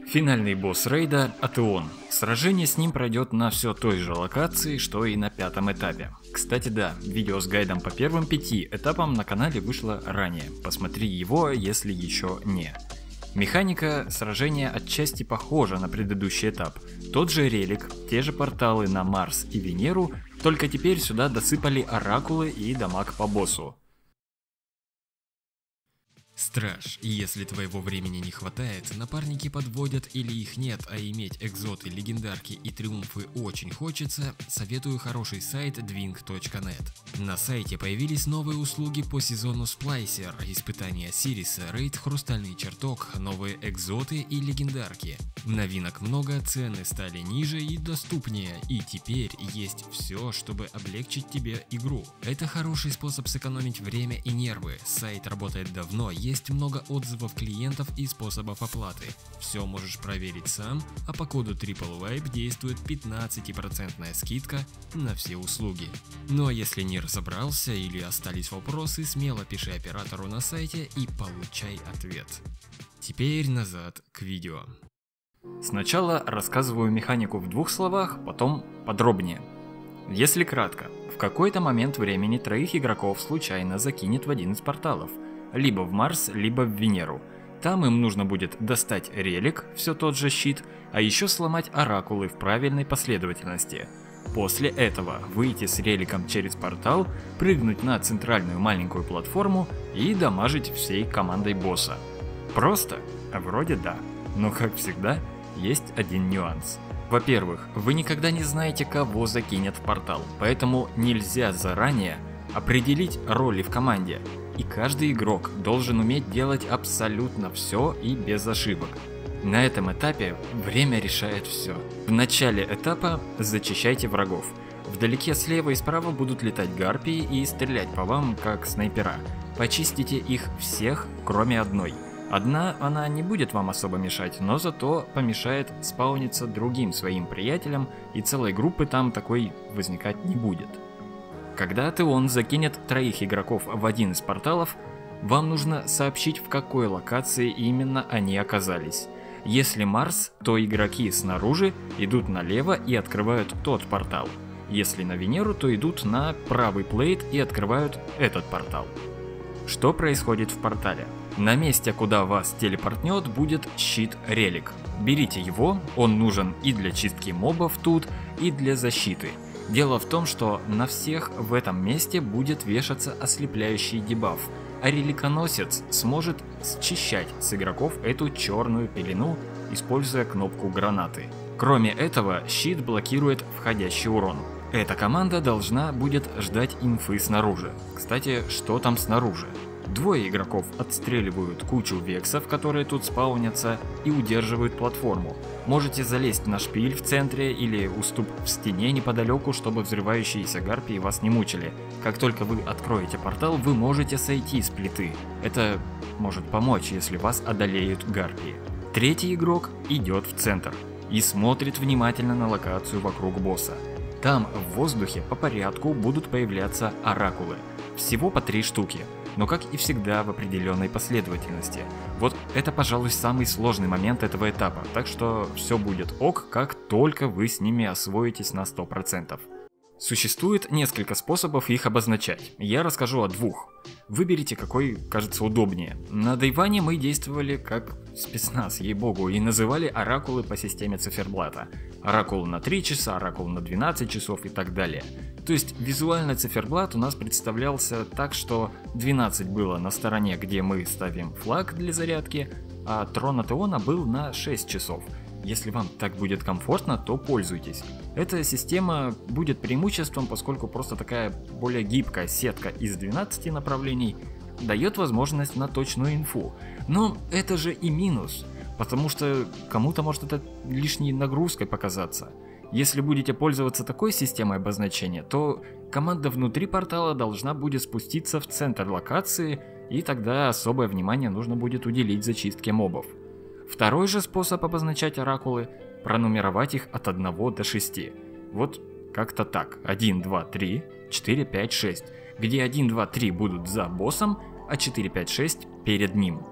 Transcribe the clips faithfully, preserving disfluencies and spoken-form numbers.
Финальный босс рейда – Атеон. Сражение с ним пройдет на все той же локации, что и на пятом этапе. Кстати, да, видео с гайдом по первым пяти этапам на канале вышло ранее. Посмотри его, если еще не. Механика сражения отчасти похожа на предыдущий этап. Тот же релик, те же порталы на Марс и Венеру, только теперь сюда досыпали оракулы и дамаг по боссу. Страж, если твоего времени не хватает, напарники подводят или их нет, а иметь экзоты, легендарки и триумфы очень хочется, советую хороший сайт двинг точка нет. На сайте появились новые услуги по сезону Сплайсер, испытания Сириса, рейд Хрустальный чертог, новые экзоты и легендарки. Новинок много, цены стали ниже и доступнее, и теперь есть все, чтобы облегчить тебе игру. Это хороший способ сэкономить время и нервы, сайт работает давно, есть много отзывов клиентов и способов оплаты. Все можешь проверить сам, а по коду TripleWipe действует пятнадцатипроцентная скидка на все услуги. Ну а если не разобрался или остались вопросы, смело пиши оператору на сайте и получай ответ. Теперь назад к видео. Сначала рассказываю механику в двух словах, потом подробнее. Если кратко, в какой-то момент времени троих игроков случайно закинет в один из порталов. Либо в Марс, либо в Венеру. Там им нужно будет достать релик, все тот же щит, а еще сломать оракулы в правильной последовательности. После этого выйти с реликом через портал, прыгнуть на центральную маленькую платформу и дамажить всей командой босса. Просто? Вроде да. Но как всегда, есть один нюанс. Во-первых, вы никогда не знаете, кого закинет в портал, поэтому нельзя заранее определить роли в команде. И каждый игрок должен уметь делать абсолютно все и без ошибок. На этом этапе время решает все. В начале этапа зачищайте врагов. Вдалеке слева и справа будут летать гарпии и стрелять по вам как снайпера. Почистите их всех, кроме одной. Одна она не будет вам особо мешать, но зато помешает спауниться другим своим приятелям, и целой группы там такой возникать не будет. Когда Атеон закинет троих игроков в один из порталов, вам нужно сообщить, в какой локации именно они оказались. Если Марс, то игроки снаружи идут налево и открывают тот портал. Если на Венеру, то идут на правый плейт и открывают этот портал. Что происходит в портале? На месте, куда вас телепортнет, будет щит-релик. Берите его, он нужен и для чистки мобов тут, и для защиты. Дело в том, что на всех в этом месте будет вешаться ослепляющий дебаф, а реликоносец сможет счищать с игроков эту черную пелену, используя кнопку гранаты. Кроме этого, щит блокирует входящий урон. Эта команда должна будет ждать инфы снаружи. Кстати, что там снаружи? Двое игроков отстреливают кучу вексов, которые тут спаунятся, и удерживают платформу. Можете залезть на шпиль в центре или уступ в стене неподалеку, чтобы взрывающиеся гарпии вас не мучили. Как только вы откроете портал, вы можете сойти с плиты. Это может помочь, если вас одолеют гарпии. Третий игрок идет в центр и смотрит внимательно на локацию вокруг босса. Там в воздухе по порядку будут появляться оракулы. Всего по три штуки. Но как и всегда в определенной последовательности. Вот это, пожалуй, самый сложный момент этого этапа, так что все будет ок, как только вы с ними освоитесь на сто процентов. Существует несколько способов их обозначать, я расскажу о двух. Выберите, какой кажется удобнее. На Дайване мы действовали как спецназ, ей-богу, и называли оракулы по системе циферблата. Оракул на три часа, оракул на двенадцать часов и так далее. То есть визуально циферблат у нас представлялся так, что двенадцать было на стороне, где мы ставим флаг для зарядки, а трон Атеона был на шесть часов. Если вам так будет комфортно, то пользуйтесь. Эта система будет преимуществом, поскольку просто такая более гибкая сетка из двенадцати направлений дает возможность на точную инфу. Но это же и минус, потому что кому-то может это лишней нагрузкой показаться. Если будете пользоваться такой системой обозначения, то команда внутри портала должна будет спуститься в центр локации, и тогда особое внимание нужно будет уделить зачистке мобов. Второй же способ обозначать оракулы – пронумеровать их от одного до шести. Вот как-то так. один, два, три, четыре, пять, шесть. Где один, два, три будут за боссом, а четыре, пять, шесть перед ним.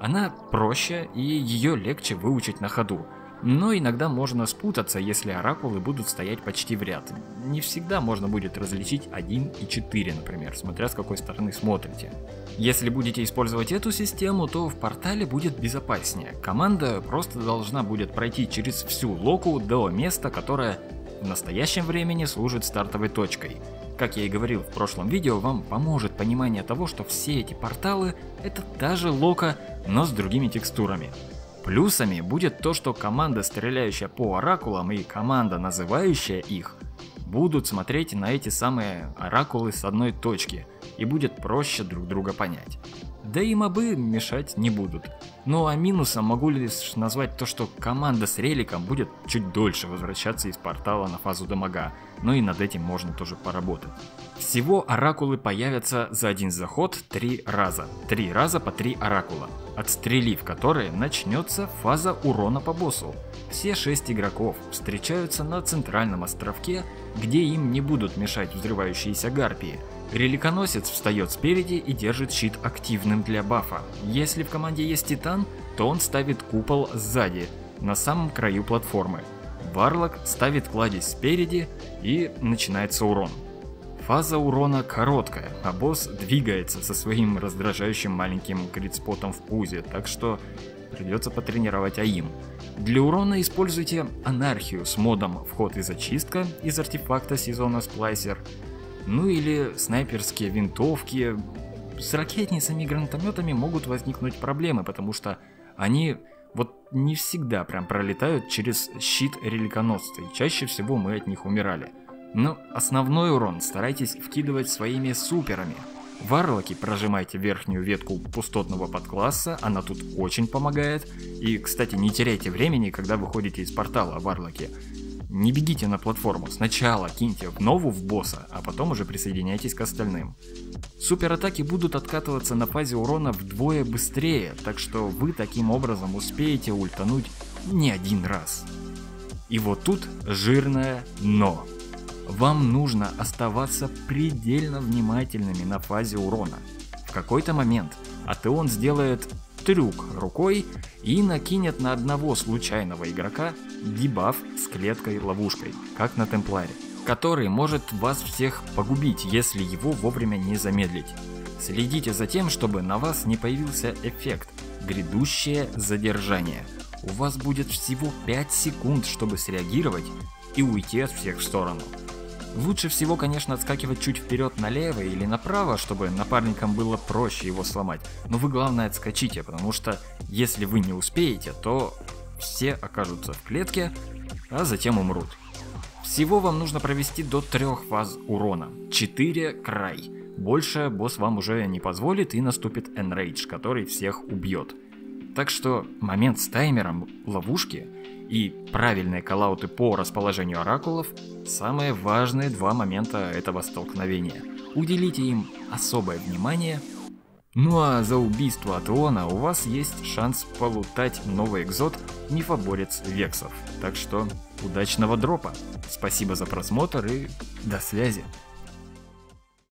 Она проще и ее легче выучить на ходу. Но иногда можно спутаться, если оракулы будут стоять почти в ряд. Не всегда можно будет различить один и четыре, например, смотря с какой стороны смотрите. Если будете использовать эту систему, то в портале будет безопаснее. Команда просто должна будет пройти через всю локу до места, которое в настоящем времени служит стартовой точкой. Как я и говорил в прошлом видео, вам поможет понимание того, что все эти порталы — это та же лока, но с другими текстурами. Плюсами будет то, что команда, стреляющая по оракулам, и команда, называющая их, будут смотреть на эти самые оракулы с одной точки, и будет проще друг друга понять. Да и мобы мешать не будут. Ну а минусом могу лишь назвать то, что команда с реликом будет чуть дольше возвращаться из портала на фазу дамага, но и над этим можно тоже поработать. Всего оракулы появятся за один заход три раза. Три раза по три оракула, отстрелив которые начнется фаза урона по боссу. Все шесть игроков встречаются на центральном островке, где им не будут мешать взрывающиеся гарпии. Реликоносец встает спереди и держит щит активным для бафа. Если в команде есть Титан, то он ставит купол сзади, на самом краю платформы. Варлок ставит кладезь спереди, и начинается урон. Фаза урона короткая, а босс двигается со своим раздражающим маленьким критспотом в пузе, так что придется потренировать АИМ. Для урона используйте анархию с модом вход и зачистка из артефакта сезона Сплайсер. Ну или снайперские винтовки. С ракетницами и гранатометами могут возникнуть проблемы, потому что они вот не всегда прям пролетают через щит реликоносца, и чаще всего мы от них умирали. Но основной урон старайтесь вкидывать своими суперами. Варлоки прожимайте верхнюю ветку пустотного подкласса, она тут очень помогает. И, кстати, не теряйте времени, когда выходите из портала, варлоки. Не бегите на платформу, сначала киньте нову в босса, а потом уже присоединяйтесь к остальным. Суператаки будут откатываться на фазе урона вдвое быстрее, так что вы таким образом успеете ультануть не один раз. И вот тут жирное но. Вам нужно оставаться предельно внимательными на фазе урона. В какой-то момент Атеон сделает трюк рукой и накинет на одного случайного игрока дебаф с клеткой-ловушкой, как на Темпларе, который может вас всех погубить, если его вовремя не замедлить. Следите за тем, чтобы на вас не появился эффект «грядущее задержание». У вас будет всего пять секунд, чтобы среагировать и уйти от всех в сторону. Лучше всего, конечно, отскакивать чуть вперед налево или направо, чтобы напарникам было проще его сломать. Но вы, главное, отскочите, потому что если вы не успеете, то все окажутся в клетке, а затем умрут. Всего вам нужно провести до трех фаз урона. четыре край. Больше босс вам уже не позволит, и наступит Enrage, который всех убьет. Так что момент с таймером ловушки и правильные коллауты по расположению оракулов – самые важные два момента этого столкновения. Уделите им особое внимание. Ну а за убийство Атеона у вас есть шанс полутать новый экзот Мифоборец Вексов. Так что удачного дропа. Спасибо за просмотр и до связи.